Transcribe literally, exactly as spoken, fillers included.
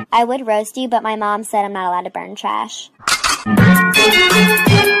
I would roast you, but my mom said I'm not allowed to burn trash.